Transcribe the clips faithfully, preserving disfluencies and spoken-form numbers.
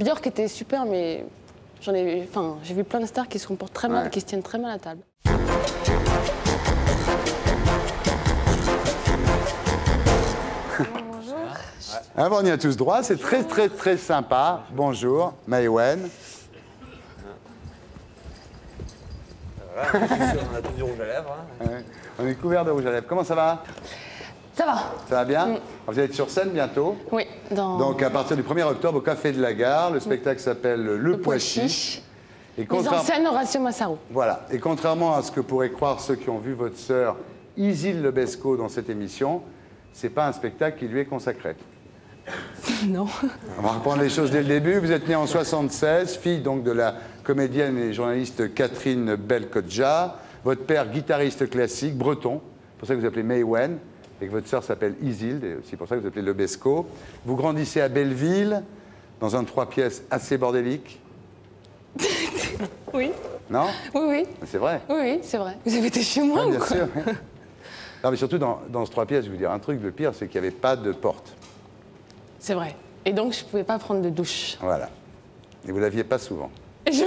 Björk était super, mais j'en ai, enfin, j'ai vu plein de stars qui se comportent très mal, ouais. qui se tiennent très mal à table. Bonjour. Ah bon, on y a tous droit, c'est très très très sympa. Bonjour, Maïwenn. Voilà, on a tous du rouge à lèvres. Hein. Ouais, on est couvert de rouge à lèvres. Comment ça va? Ça va. Ça va bien? Mm. Vous allez être sur scène bientôt? Oui. Dans... Donc à partir du premier octobre au Café de la Gare, le spectacle s'appelle Le, Le Pois Chiche. Et contraire... Mise en scène Horacio Massaro. Voilà. Et contrairement à ce que pourraient croire ceux qui ont vu votre sœur Isil Lebesco dans cette émission, c'est pas un spectacle qui lui est consacré. Non. On va reprendre les choses dès le début. Vous êtes née en soixante-seize, fille donc de la comédienne et journaliste Catherine Belkodja. Votre père, guitariste classique, breton. C'est pour ça que vous appelez Maïwenn. Et que votre sœur s'appelle Isilde, et c'est pour ça que vous appelez Lebesco. Vous grandissez à Belleville, dans un trois pièces assez bordélique. Oui. Non? Oui, oui. C'est vrai? Oui, oui, c'est vrai. Vous avez été chez moi ouais, ou bien quoi? sûr. Non, mais surtout, dans, dans ce trois pièces, je vais vous dire un truc, le pire, c'est qu'il n'y avait pas de porte. C'est vrai. Et donc, je ne pouvais pas prendre de douche. Voilà. Et vous ne l'aviez pas souvent. Je...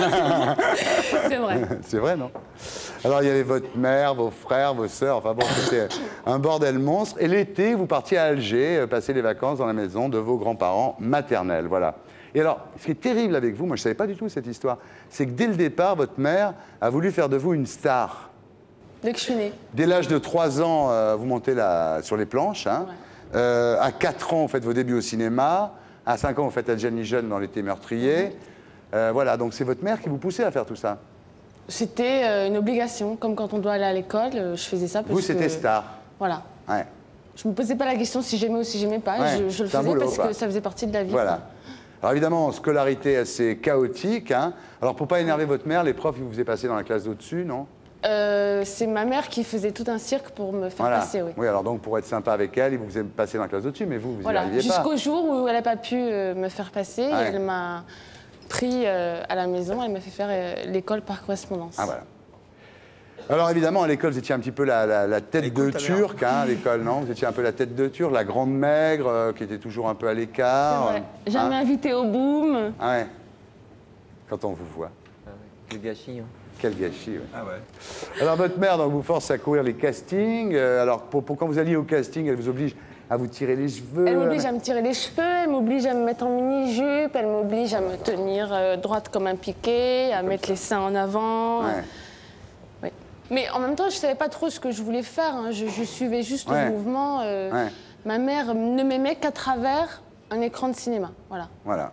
c'est vrai. C'est vrai, non? Alors, il y avait votre mère, vos frères, vos sœurs, enfin bon, c'était un bordel monstre. Et l'été, vous partiez à Alger, passer les vacances dans la maison de vos grands-parents maternels, voilà. Et alors, ce qui est terrible avec vous, moi je ne savais pas du tout cette histoire, c'est que dès le départ, votre mère a voulu faire de vous une star. Dès que je suis née. Dès l'âge de trois ans, euh, vous montez là, sur les planches. Hein. Ouais. Euh, à quatre ans, vous faites vos débuts au cinéma. À cinq ans, vous faites Adjani Jeune dans L'été meurtrier. Mmh. Euh, voilà, donc c'est votre mère qui vous poussait à faire tout ça? C'était euh, une obligation, comme quand on doit aller à l'école, euh, je faisais ça parce vous, c'était que... star. Voilà. Ouais. Je me posais pas la question si j'aimais ou si j'aimais pas, ouais, je, je le faisais boulot, parce quoi. que ça faisait partie de la vie. Voilà. Quoi. Alors évidemment, scolarité assez chaotique. Hein. Alors pour pas énerver votre mère, les profs, ils vous faisaient passer dans la classe d'au-dessus, non? euh, C'est ma mère qui faisait tout un cirque pour me faire voilà. passer, oui. Oui, alors donc pour être sympa avec elle, ils vous faisaient passer dans la classe d'au-dessus, mais vous, vous voilà. y arriviez pas. Jusqu'au jour où elle n'a pas pu euh, me faire passer, ouais. Elle m'a pris euh, à la maison, elle m'a fait faire euh, l'école par correspondance. Ah voilà. Alors évidemment, à l'école, vous étiez un petit peu la, la, la tête Écoute, de Turc, hein, à l'école, non? Vous étiez un peu la tête de Turc, la grande maigre, euh, qui était toujours un peu à l'écart. C'est vrai. Jamais hein? invitée au boom. Ah ouais. Quand on vous voit. Ah ouais. Quel gâchis. Hein. Quel gâchis, oui. Ah ouais. Alors votre mère donc, vous force à courir les castings. Euh, alors pour, pour quand vous alliez au casting, elle vous oblige à vous tirer les cheveux? Elle m'oblige à me tirer les cheveux, elle m'oblige à me mettre en mini-jupe, elle m'oblige à me tenir euh, droite comme un piquet, à comme mettre ça. Les seins en avant. Ouais. Oui. Mais en même temps, je ne savais pas trop ce que je voulais faire. Hein. Je, je suivais juste ouais. le mouvement. Euh, ouais. Ma mère ne m'aimait qu'à travers un écran de cinéma. Voilà. Voilà.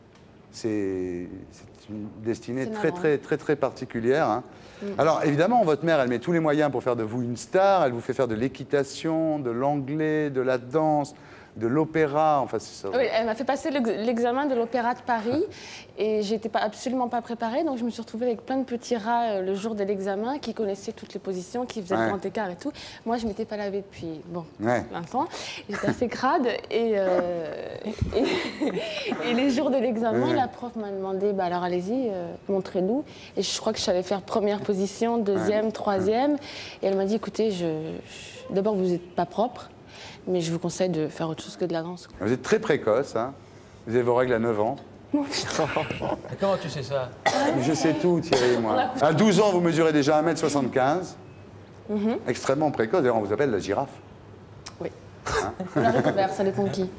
C'est une destinée très, très, très, très particulière. Hein. Mm. Alors, évidemment, votre mère, elle met tous les moyens pour faire de vous une star. Elle vous fait faire de l'équitation, de l'anglais, de la danse, de l'opéra. Enfin, c'est ça. Oui, elle m'a fait passer l'examen de l'Opéra de Paris et j'étais pas, absolument pas préparée. Donc, je me suis retrouvée avec plein de petits rats euh, le jour de l'examen qui connaissaient toutes les positions, qui faisaient ouais. le grand écart et tout. Moi, je m'étais pas lavée depuis bon, ouais. vingt ans. J'étais assez crade. Et, euh, et, et les jours de l'examen, ouais. la prof m'a demandé bah, alors allez-y, euh, montrez-nous. Et je crois que je savais faire première position, deuxième, ouais. troisième. Et elle m'a dit écoutez, je, je... d'abord, vous n'êtes pas propre. Mais je vous conseille de faire autre chose que de la danse. Vous êtes très précoce, hein? Vous avez vos règles à neuf ans. Non, putain. Comment tu sais ça? Je sais tout, Thierry, moi. À douze ans, vous mesurez déjà un mètre soixante-quinze. Mm-hmm. Extrêmement précoce. D'ailleurs, on vous appelle la girafe. Oui. Hein? La récupère, ça dépend de qui.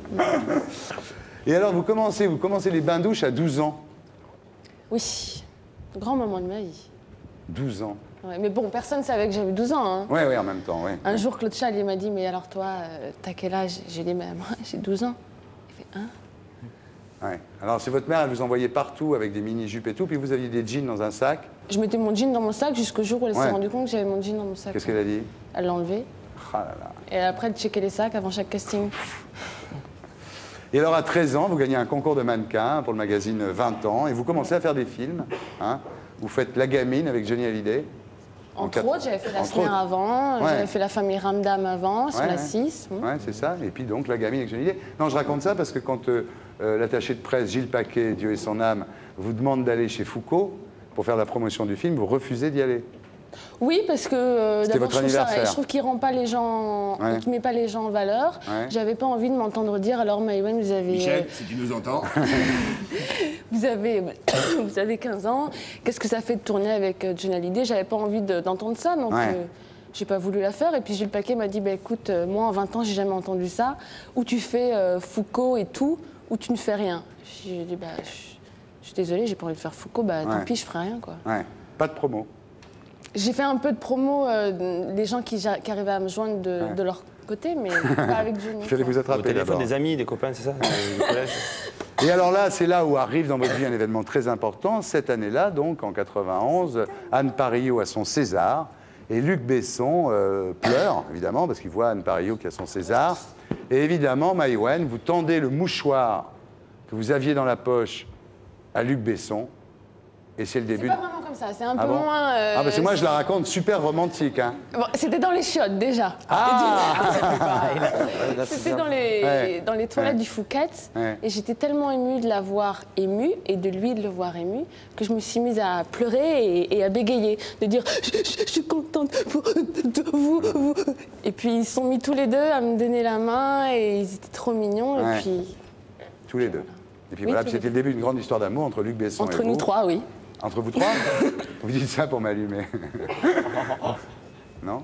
Et alors, vous commencez, vous commencez les bains-douches à douze ans? Oui. Grand moment de ma vie. douze ans. Ouais, mais bon, personne ne savait que j'avais douze ans. Hein. Oui, oui, en même temps, oui. Un jour, Claude Chal, il m'a dit, mais alors toi, euh, t'as quel âge? J'ai dit, mais moi, j'ai douze ans. Il fait, hein? Ouais. Alors, c'est votre mère, elle vous envoyait partout avec des mini-jupes et tout, puis vous aviez des jeans dans un sac. Je mettais mon jean dans mon sac jusqu'au jour où elle ouais. s'est rendue compte que j'avais mon jean dans mon sac. Qu'est-ce qu'elle a dit? Elle l'a enlevé. Ah là là. Et après, elle checkait les sacs avant chaque casting. Et alors, à treize ans, vous gagnez un concours de mannequin pour le magazine vingt ans, et vous commencez à faire des films. Hein. Vous faites La Gamine avec Johnny Hallyday. Entre autres, j'avais fait La Semaine avant, ouais. j'avais fait La Famille Ramdam avant, ouais, sur la six. Oui, ouais, c'est ça. Et puis donc, La Gamine avec Johnny Hallyday. Non, je raconte ça parce que quand euh, euh, l'attaché de presse, Gilles Paquet, Dieu et son âme, vous demande d'aller chez Foucault pour faire la promotion du film, vous refusez d'y aller. Oui, parce que euh, c'était votre je trouve, anniversaire. Ça, je trouve qu'il rend pas les gens, ouais. qu'il met pas les gens en valeur. Ouais. J'avais pas envie de m'entendre dire alors Maïwenn, vous avez. Michel, si tu nous entends. vous avez, vous avez quinze ans, qu'est-ce que ça fait de tourner avec euh, Johnny Hallyday? J'avais pas envie de- d'entendre ça, donc Ouais. euh, j'ai pas voulu la faire. Et puis Gilles Paquet m'a dit, bah, écoute, euh, moi en vingt ans, j'ai jamais entendu ça. Ou tu fais euh, Foucault et tout, ou tu ne fais rien. J'ai dit, bah, je je suis désolée, j'ai pas envie de faire Foucault, bah, Ouais. tant pis, je ferai rien, quoi. Ouais. Pas de promo. J'ai fait un peu de promo, euh, les gens qui, j'a- qui arrivaient à me joindre de, Ouais. de leur côté, mais pas avec Johnny. Il fallait vous Au attraper téléphone, d'abord. des amis, des copains, c'est ça euh, du collège. Et alors là, c'est là où arrive dans votre vie un événement très important. Cette année-là, donc, en quatre-vingt-onze, Anne Parillot a son César. Et Luc Besson euh, pleure, évidemment, parce qu'il voit Anne Parillot qui a son César. Et évidemment, Maïwenn, vous tendez le mouchoir que vous aviez dans la poche à Luc Besson. Et c'est le C'est début. pas vraiment comme ça, c'est un Ah peu bon moins... euh, Ah, parce que moi, je la raconte super romantique. Hein. Bon, c'était dans les chiottes, déjà. Ah C'était dans les, Ouais. dans les toilettes Ouais. du Fouquet's. Ouais. Et j'étais tellement émue de la voir émue et de lui de le voir ému que je me suis mise à pleurer et, et à bégayer, de dire je, je- je suis contente pour de vous, vous. Et puis ils se sont mis tous les deux à me donner la main et ils étaient trop mignons. Ouais. Et puis Tous les deux. Et puis Oui, voilà, tous puis les c'était le début d'une grande histoire d'amour entre Luc Besson et entre vous. nous trois, oui. Entre vous trois Vous dites ça pour m'allumer. Non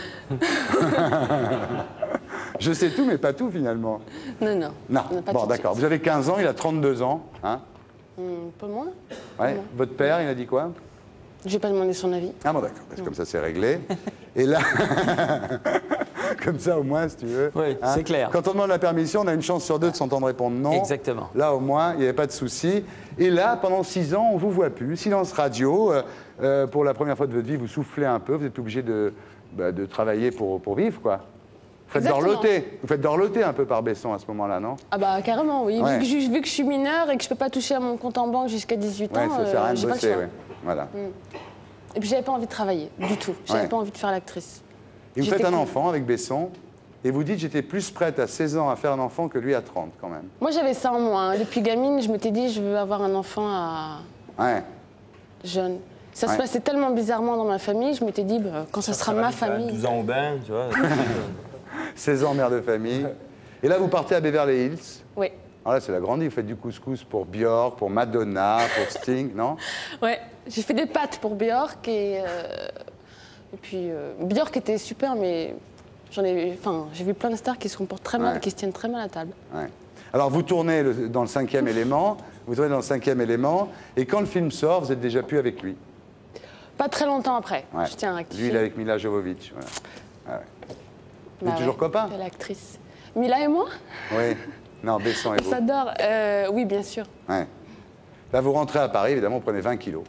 Je sais tout, mais pas tout finalement. Non, non. Non. On n'a pas Bon, tout de d'accord. suite. Vous avez quinze ans, il a trente-deux ans. Hein Un peu moins. ouais. Non. Votre père, il a dit quoi? Je vais pas demander son avis. Ah bon, d'accord. Parce que Comme ça, c'est réglé. Et là, comme ça, au moins, si tu veux. Oui, c'est clair. Quand on demande la permission, on a une chance sur deux de s'entendre répondre non. Exactement. Là, au moins, il n'y avait pas de souci. Et là, pendant six ans, on ne vous voit plus. Silence radio. Euh, euh, pour la première fois de votre vie, vous soufflez un peu. Vous êtes obligé de, bah, de travailler pour, pour vivre, quoi. Vous faites Exactement. dorloter. Vous faites dorloter un peu par Besson à ce moment-là, non? Ah bah carrément, oui. Ouais. Vu, que je, vu que je suis mineure et que je peux pas toucher à mon compte en banque jusqu'à dix-huit Ouais, ans, ça sert à rien euh, de j'ai pas le bosser, choix. ouais. Voilà. Et puis j'avais pas envie de travailler, du tout. J'avais Ouais. pas envie de faire l'actrice. Et vous J'étais faites un cool. enfant avec Besson. Et vous dites, j'étais plus prête à seize ans à faire un enfant que lui à trente, quand même. Moi j'avais ça en moi. hein. Depuis gamine, je m'étais dit je veux avoir un enfant à Ouais. jeune. Ça Ouais. se passait tellement bizarrement dans ma famille, je m'étais dit bah, quand ça, sera ma famille. douze ans au bain, tu vois. seize ans, mère de famille. Et là, vous partez à Beverly Hills. Oui. Alors là, c'est la grande vie. Vous faites du couscous pour Björk, pour Madonna, pour Sting, non? Ouais. J'ai fait des pâtes pour Björk et, euh, et puis euh, Björk était super, mais j'en ai, enfin, j'ai vu plein de stars qui se comportent très mal, Ouais. qui se tiennent très mal à table. Ouais. Alors, vous tournez le- dans le cinquième élément. Vous tournez dans le cinquième élément. Et quand le film sort, vous êtes déjà plus avec lui. Pas très longtemps après. Ouais. Je tiens à Lui, rectifier. il est avec Mila Jovovich. Voilà. Ah ouais. Vous êtes Bah toujours ouais, copains? belle actrice. Mila et moi Oui. Non, Besson et On vous. s'adore. Euh, oui, bien sûr. Ouais. Là, vous rentrez à Paris, évidemment, vous prenez vingt kilos.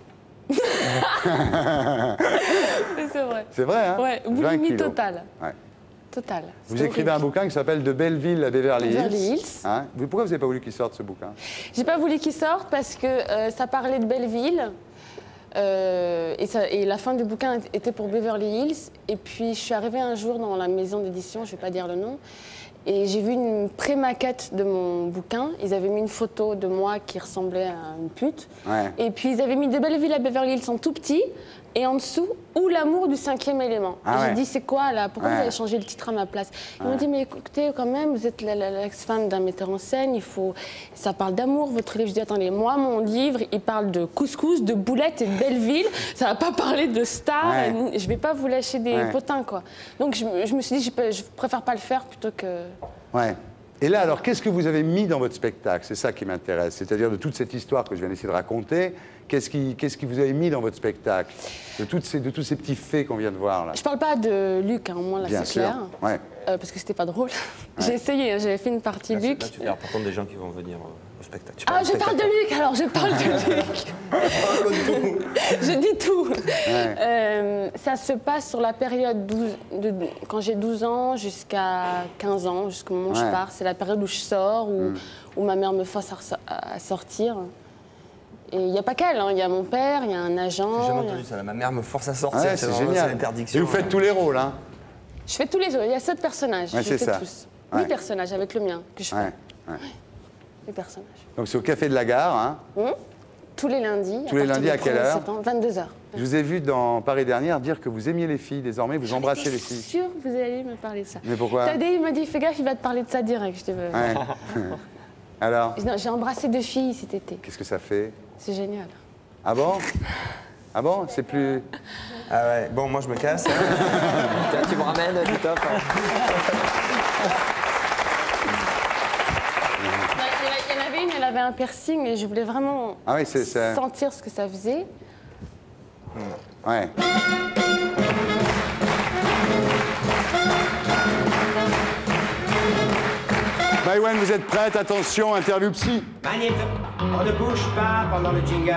C'est vrai. C'est vrai, hein? Ouais, vingt boulimie kilos. totale. Ouais. Total. Vous écrivez un bouquin qui s'appelle De Belleville à Beverly Hills. Beverly Hills. Hein? Vous- Pourquoi vous n'avez pas voulu qu'il sorte ce bouquin? J'ai pas voulu qu'il sorte parce que euh, ça parlait de Belleville. euh, et, ça- et la fin du bouquin était pour Beverly Hills. Et puis je suis arrivée un jour dans la maison d'édition, je vais pas dire le nom, et j'ai vu une pré-maquette de mon bouquin. Ils avaient mis une photo de moi qui ressemblait à une pute. Ouais. Et puis ils avaient mis de Belleville à Beverly Hills en tout petit. Et en dessous, ou l'amour du cinquième élément. Ah et ouais. j'ai dit, c'est quoi là? Pourquoi Ouais. vous avez changé le titre à ma place? Ils m'ont dit, mais écoutez, quand même, vous êtes la- la- l'ex-femme d'un metteur en scène, il faut... ça parle d'amour, votre livre. Je dis, attendez, moi, mon livre, il parle de couscous, de boulettes et de Belleville. Ça va pas parler de stars. Ouais. Et je vais pas vous lâcher des Ouais. potins, quoi. Donc je, me- je me suis dit, je, peux- je préfère pas le faire plutôt que... Ouais. Et là, alors, qu'est-ce que vous avez mis dans votre spectacle? C'est ça qui m'intéresse. C'est-à-dire de toute cette histoire que je viens d'essayer de raconter, qu'est-ce qui, qu'est-ce qui vous avez mis dans votre spectacle? De, toutes ces, de tous ces petits faits qu'on vient de voir, là. Je parle pas de Luc, hein, au moins là, Bien c'est sûr. clair. Ouais. Euh, parce que c'était pas drôle. J'ai essayé, hein, j'avais fait une partie Là, c'est- Luc. là, tu verras par contre des gens qui vont venir euh, au spectacle. Tu Ah, parles je du parle de spectacle. Luc, alors je parle de Luc. Je dis tout. Ouais. Euh, ça se passe sur la période douze, de, quand j'ai douze ans jusqu'à quinze ans, jusqu'au moment où Ouais. je pars. C'est la période où je sors, où, où ma mère me force à, ressa- à sortir. Et il n'y a pas qu'elle, hein, il y a mon père, il y a un agent. J'ai jamais il y a- entendu ça. Ma mère me force à sortir. Ouais, c'est vraiment- génial. l'interdiction. Et vous faites tous les rôles, hein? Je fais tous les autres, il y a sept personnages, Ouais, je c'est fais ça. tous. Ouais. Huit personnages avec le mien que je fais. Ouais. ouais. Huit personnages. Donc c'est au Café de la Gare, hein? Hum, Tous les lundis. Tous les partir lundis du à quelle premier heure septembre, vingt-deux heures. Je vous ai vu dans Paris dernière dire que vous aimiez les filles. Désormais, vous embrassez les J'étais filles. sûre que vous alliez me parler de ça. Mais pourquoi? Tadé, il m'a dit, fais gaffe, il va te parler de ça direct. Je dis, bah, Ouais. Alors, Non, j'ai embrassé deux filles cet été. qu'est-ce que ça fait? C'est génial. Ah bon? Ah bon? C'est plus... Ah ouais, bon, moi je me casse. Hein. Tiens, tu me ramènes, du top. Hein. Il y en avait une, elle avait un piercing et je voulais vraiment Ah oui, c'est ça. sentir ce que ça faisait. Ouais. Maïwenn, vous êtes prête? Attention, interview psy. Magnéto, on ne bouge pas pendant le jingle.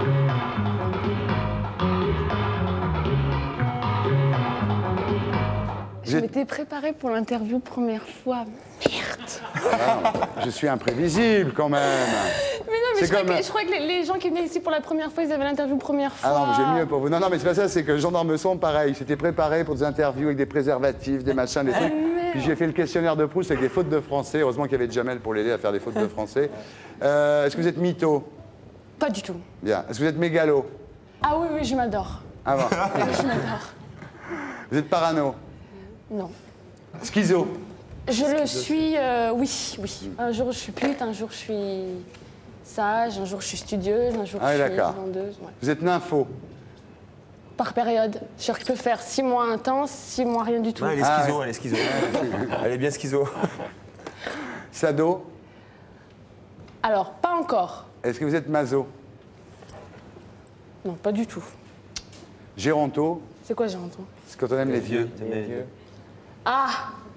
Je J'ai- m'étais préparée pour l'interview première fois. Ah, je suis imprévisible quand même. Mais non, mais C'est je crois, comme- que, je crois que les, les gens qui venaient ici pour la première fois, ils avaient l'interview première fois. Ah non, mais j'ai mieux pour vous. Non, non, mais c'est pas ça, c'est que Jean d'Ormesson, pareil, s'était préparé pour des interviews avec des préservatifs, des machins, des trucs. Puis j'ai fait le questionnaire de Proust avec des fautes de français. Heureusement qu'il y avait Jamel pour l'aider à faire des fautes de français. Euh, Est-ce que vous êtes mytho? Pas du tout. Bien. Est-ce que vous êtes mégalo? Ah oui, oui, je m'adore. Ah bon. Oui, je m'adore. Vous êtes parano? Non. Schizo? Je le suis, euh, oui, oui. Un jour, je suis pute, un jour, je suis sage, un jour, je suis studieuse, un jour, Ah oui, je suis d'accord. vendeuse. Ouais. Vous êtes nympho? Par période. Je peux faire six mois intense, six mois rien du tout. Ouais, elle est Ah schizo, ouais. elle est schizo. Elle est bien schizo. Sado? Alors, pas encore. Est-ce que vous êtes maso? Non, pas du tout. Géronto? C'est quoi, j'ai entendu? C'est quand on aime les vieux. Ah!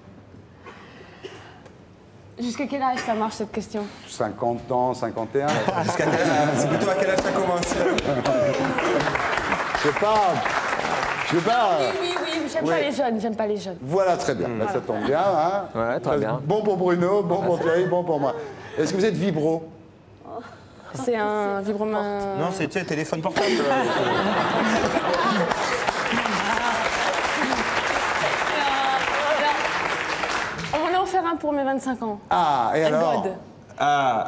Jusqu'à quel âge ça marche, cette question? cinquante ans, cinquante et un? Jusqu'à quel âge? C'est plutôt à quel âge ça commence? Je sais pas. Je sais pas. Oui, oui, oui, j'aime Ouais. pas les jeunes, j'aime pas les jeunes. Voilà, très bien. Là, ça tombe bien. Hein. Ouais, très bien. Bon pour Bruno, bon pour Thierry, bon pour moi. Est-ce que vous êtes vibro? C'est un vibrement... Non, c'est tu sais, téléphone portable. On m'en a offert un pour mes vingt-cinq ans. Ah, et Un alors? God. Ah,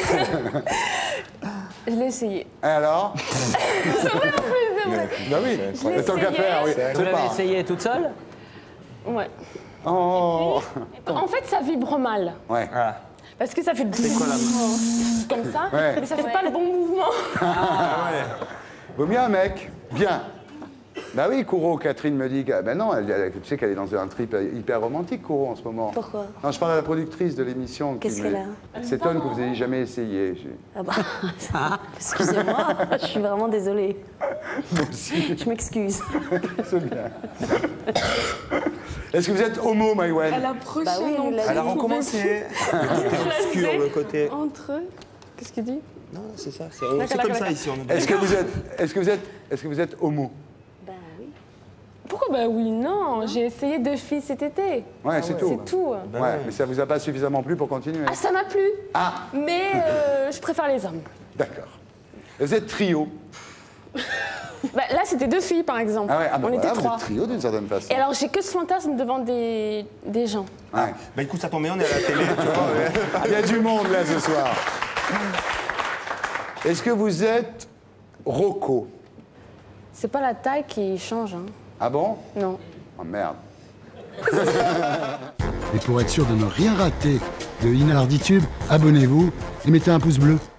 Je l'ai essayé. Et alors? C'est vrai, en plus, c'est vrai. Bah oui, Je l'ai tant qu'à essayé. faire, oui. Vous C'est l'avez pas. essayé toute seule? Ouais. Oh. En fait, ça vibre mal. Ouais. ah. Parce que ça fait comme ça, Ouais. mais ça fait pas le bon mouvement. Vaut mieux un mec. Bien. Bah oui, Kouro, Catherine me dit que. Ben non, elle, elle- tu sais qu'elle est dans un trip hyper romantique, Kouro, en ce moment. Pourquoi? Non, je parle à la productrice de l'émission. qui Qu'est-ce me- qu'elle a? S'étonne que vous ayez jamais essayé. J'ai- Ah bah, excusez-moi, je suis vraiment désolée. Moi aussi, Je m'excuse. c'est bien. Est-ce que vous êtes homo, Maïwenn? Elle approche Bah oui, elle l'a Elle a dit. recommencé. Obscur le côté. Entre eux. Qu'est-ce qu'il dit? Non, c'est ça. C'est c'est comme ça ici. On est Est-ce que vous êtes, est-ce que vous êtes, est-ce que vous êtes homo? Bah oui. Pourquoi bah oui, non. J'ai essayé deux filles cet été. Ouais, c'est tout. C'est tout. Ouais, mais ça vous a pas suffisamment plu pour continuer. Ah, ça m'a plu. Ah, Mais euh, je préfère les hommes. d'accord. Vous êtes trio. Bah, là, c'était deux filles, par exemple. Ah ouais, ah bah On voilà, était vous trois. êtes trio d'une certaine façon. Et alors, j'ai que ce fantasme devant des, des gens. Ouais. Bah écoute, ça tombe bien, on est à la télé, tu vois. ouais. Il y a du monde là ce soir. Est-ce que vous êtes Rocco? C'est pas la taille qui change, hein. Ah bon? Non. Oh merde. Et pour être sûr de ne rien rater de Inarditube, abonnez-vous et mettez un pouce bleu.